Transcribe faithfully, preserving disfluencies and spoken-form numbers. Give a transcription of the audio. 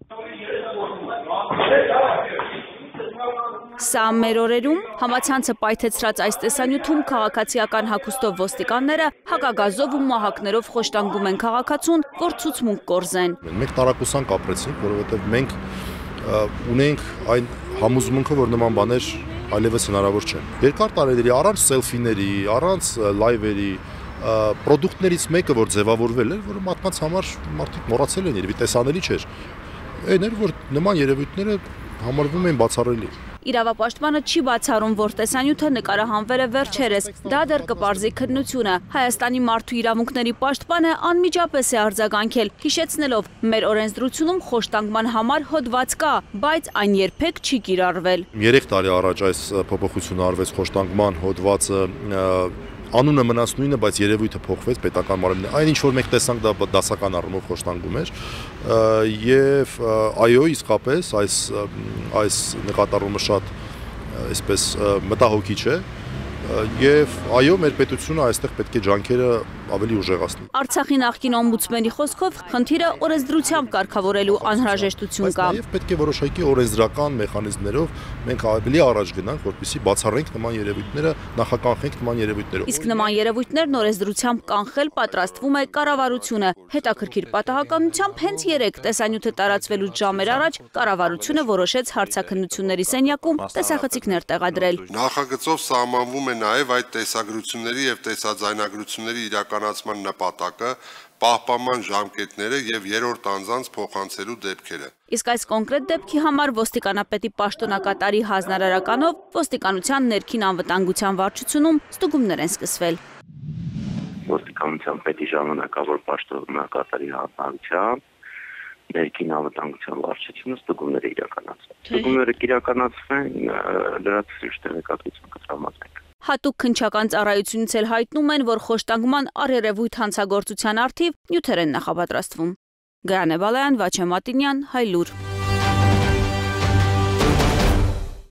Սա մեր օրերում համացանցը պայթեցրած այս տեսանյութում քաղաքացիական հագուստով ոստիկանները հակագազով ու մահակներով խոշտանգում են քաղաքացուն, որ ցուցմունք կորզեն։ Մենք տարակուսանք ապրեցինք, որովհետև մենք ունենք այն համոզմունքը, որ նման բաներ այլևս հնարավոր չեն։ Երկար տարիների առանց սելֆիների, առանց լայվերի, պրոդուկտներից մեկը, որ ձևավորվել էր, որը մարդկանց համար մարդիկ մոռացել են, երևի տեսանելի չէր։ Այն էր, որ նման երևույթները համարվում են բացառելի։ Իրավապաշտպանը չի բացառում, որ տեսանյութը նկարահանվել է վերջերս, դա դեռ կպարզի քննությունը։ Հայաստանի մարդու իրավունքների պաշտպանը անմիջապես է արձագանքել, հիշեցնելով, մեր օրենսդրությունում խոշտանգման համար հոդված կա, բայց այն երբեք չի կիրառվել։ Երեք տարի առաջ այս փոփոխությունը արվեց խոշտանգման հոդվածը Անունը մնաց նույնը, բայց երևույթը փոխվեց պետական մարմինը։ Այն ինչ որ մենք տեսանք, դա դասական առումով խոշտանգում էր, եւ այո, իսկապես այս այս նկատառումը շատ այսպես մտահոգիչ է, եւ այո, մեր պետությունը այստեղ պետք է ջանքերը ավելի ուժեղացնի։ Արցախի նախկին օմբուդսմենի խոսքով խնդիրը օրենսդրությամբ կարգավորելու անհրաժեշտություն կա։ Բայց պետք է որոշակի օրենսդրական մեխանիզմներով մենք ավելի առաջ գնանք, որպեսզի բացառենք նման երևույթները, նախականխենք նման երևույթներով։ Իսկ նման երևույթներն օրենսդրությամբ կանխել պատրաստվում է կառավարությունը։ Հետաքրքիր պատահականությամբ հենց երեք տեսանյութը տարածվելուց ժամեր առաջ կառավարությունը որոշեց հարցաքննությունների սենյակում տեսախցիկներ տեղադրել։ Նախագծով սահմանվում է նաև այդ տեսագրությունների եւ տեսաձայնագրությունների իրականացման նպատակը, պահպանման ժամկետները եւ երրորդ անձանց փոխանցելու դեպքերը։ Իսկ այս կոնկրետ դեպքի համար ոստիկանապետի պաշտոնակատարի հանրարարականով ոստիկանության ներքին անվտանգության վարչությունում ստուգումներ են սկսվել։ Ոստիկանության պետի ժամանակավոր պաշտոնակատարի հանրարարությամբ ներքին անվտանգության վարչությունը ստուգումներ է իրականացրել։ Ստուգումները կիրականացվեն, լրացուցիչ տեղեկատվություն կտրամադրենք։ Հատուկ քննչական ծառայությունից էլ հայտնում են, որ խոշտանգման առերևույթ հանցագործության առթիվ նյութեր են նախապատրաստվում։ Գայանե Բալայան, Վաչե Մատինյան, Հայլուր։